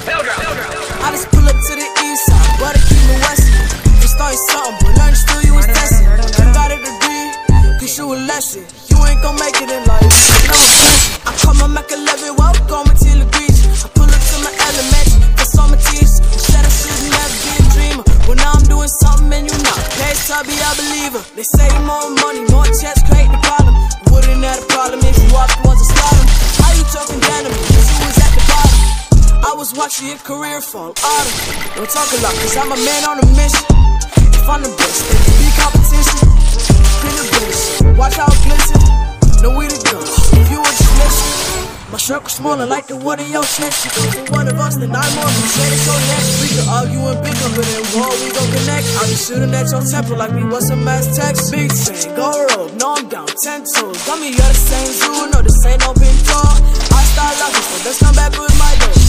I just pull up to the east side, but keep me west. You started something, but learn still you was testing. You got a degree, cause you a lesson. You ain't gon' make it in life, no question. I call my Mac 11, welcome to the beach. I pull up to my elementary, that's all my teeth. Said I should never be a dreamer. Well now I'm doing something and you not. Hey Tubby, I believe her. They say more money, more checks create the problem. Wouldn't have a problem if you walked once and started. How you talking down to me, cause you was at the bottom. I was watching your career fall autumn. Don't talk a lot, cause I'm a man on a mission. If I'm the best, there can be competition. Clean the bitch, watch how it glisten. Know we the go, if you were just listen. My circle smaller like the wood in your chest. For one of us, then I'm more. We say it's so next. We could argue and bicker, but in war we gon' connect. I'll be shooting at your temple like we was some mass text. Big thing, go rogue, no I'm down, 10 toes. Got me, you're the same zoo, no this ain't no pin talk. I start loving, so let's come back with my dough.